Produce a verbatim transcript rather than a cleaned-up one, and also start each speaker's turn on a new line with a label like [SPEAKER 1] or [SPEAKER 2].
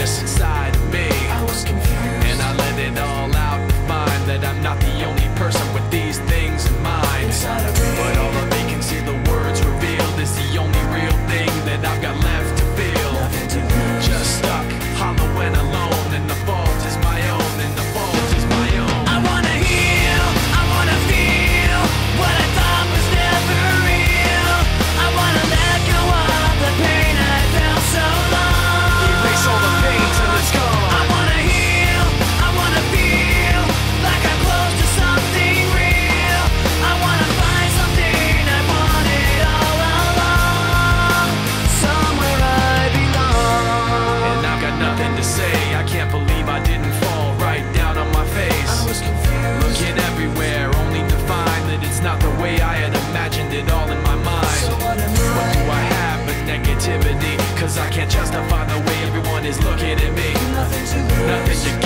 [SPEAKER 1] darkness inside of me.
[SPEAKER 2] I was confused,
[SPEAKER 1] and I let it all out to find that I'm not the only person with these things in mind.
[SPEAKER 2] inside of me.
[SPEAKER 1] But all the vacancy the words revealed is the only real thing that I've got left to feel.
[SPEAKER 2] Nothing to lose.
[SPEAKER 1] Just stuck, hollow and alone, and the fault is my own, and the fault is my own.
[SPEAKER 2] I wanna heal, I wanna feel what I thought was never real. I wanna let go of the pain I felt so long.
[SPEAKER 1] Erase all the pain till it's gone.
[SPEAKER 2] I wanna heal, I wanna feel like I'm close to something real. I wanna find something I wanted all along, somewhere I belong.
[SPEAKER 1] And I've got nothing to say. I can't believe I didn't fall right down on my face.
[SPEAKER 2] I was confused,
[SPEAKER 1] Looking everywhere, only to find that it's not the way I had imagined it all in my mind.
[SPEAKER 2] so what am
[SPEAKER 1] What do
[SPEAKER 2] I?
[SPEAKER 1] I have but negativity? Cause I can't justify the way everyone is looking at me.
[SPEAKER 2] Nothing to lose.
[SPEAKER 1] Nothing to